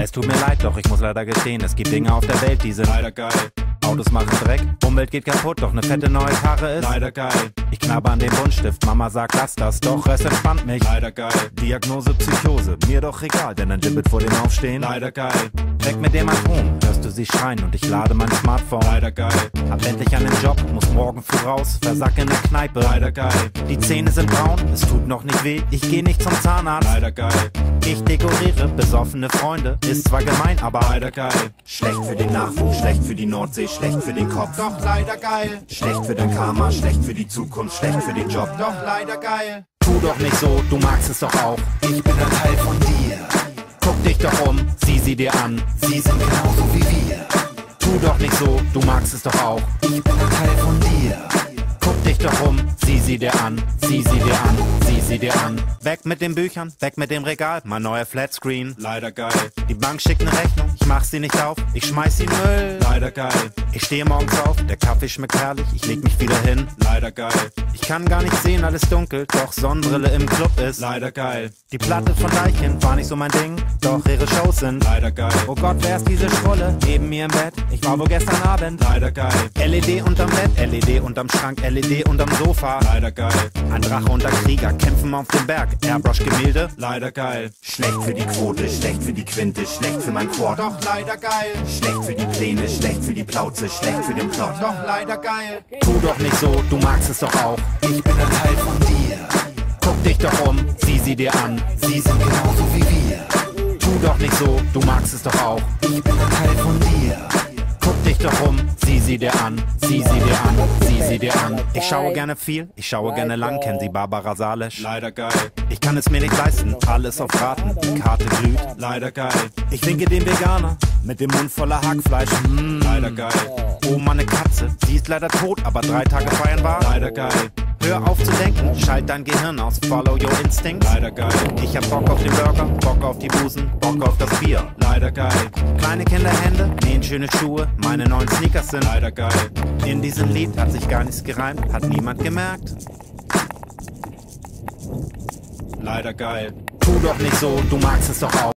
Es tut mir leid, doch ich muss leider gestehen, es gibt Dinge auf der Welt, die sind leider geil. Autos machen Dreck, Umwelt geht kaputt, doch ne fette neue Karre ist leider geil. Ich knabber an den Buntstift, Mama sagt lass das, doch es entspannt mich. Leider geil. Diagnose Psychose, mir doch egal, denn ein Gibbet vor dem Aufstehen. Leider geil. Weg mit dem Atom, hörst du sie schreien und ich lade mein Smartphone. Leider geil. Hab endlich einen Job, muss morgen früh raus, versack in der Kneipe. Leider geil. Die Zähne sind braun, es tut noch nicht weh, ich geh nicht zum Zahnarzt. Leider geil. Ich dekoriere besoffene Freunde, ist zwar gemein, aber leider geil. Schlecht für den Nachwuchs, schlecht für die Nordsee, schlecht für den Kopf, doch leider geil. Schlecht für dein Karma, schlecht für die Zukunft, schlecht für den Job, doch leider geil. Tu doch nicht so, du magst es doch auch. Ich bin ein Teil von dir. Guck dich doch um, sieh sie dir an. Sie sind genauso wie wir. Tu doch nicht so, du magst es doch auch. Ich bin ein Teil von dir. Guck dich doch um, sieh sie dir an. Sieh sie dir an, sieh sie dir an. Weg mit den Büchern, weg mit dem Regal. Mein neuer Flatscreen, leider geil. Die Bank schickt ne Rechnung, ich mach sie nicht auf. Ich schmeiß sie in Müll, leider geil. Ich stehe morgens auf, der Kaffee schmeckt herrlich. Ich leg mich wieder hin, leider geil. Ich kann gar nicht sehen, alles dunkel, doch Sonnenbrille im Club ist leider geil. Die Platte von Deichkind war nicht so mein Ding, doch ihre Shows sind leider geil. Oh Gott, wer ist diese Schrulle? Neben mir im Bett, ich war wohl gestern Abend, leider geil. LED unterm Bett, LED unterm Schrank, LED unterm Sofa, leider geil. Ein Drache und ein Krieger kämpfen auf dem Berg, Airbrush-Gemälde, leider geil. Schlecht für die Quote, schlecht für die Quinte, schlecht für mein Quad, doch leider geil. Schlecht für die Pläne, schlecht für die Plauze, schlecht für den Plot, doch leider geil. Tu doch nicht so, du magst es doch auch. Ich bin ein Teil von dir. Guck dich doch um, sieh sie dir an. Sie sind genauso wie wir. Tu doch nicht so, du magst es doch auch. Ich bin ein Teil von dir. Guck dich doch um, sieh sie dir an. Sieh sie dir an, sieh sie dir an. Ich schaue gerne viel, ich schaue gerne lang. Kennen Sie Barbara Salisch? Leider geil. Ich kann es mir nicht leisten, alles auf Raten. Die Karte glüht, leider geil. Ich winke den Veganer mit dem Mund voller Hackfleisch. Leider geil. Oh, meine Katze, sie ist leider tot, aber 3 Tage feiern war leider geil. Hör auf zu denken, schalt dein Gehirn aus, follow your instincts. Leider geil. Ich hab Bock auf den Burger, Bock auf die Busen, Bock auf das Bier. Leider geil. Kleine Kinderhände nähen schöne Schuhe, meine neuen Sneakers sind leider geil. In diesem Lied hat sich gar nichts gereimt, hat niemand gemerkt. Leider geil. Tu doch nicht so, du magst es doch auch.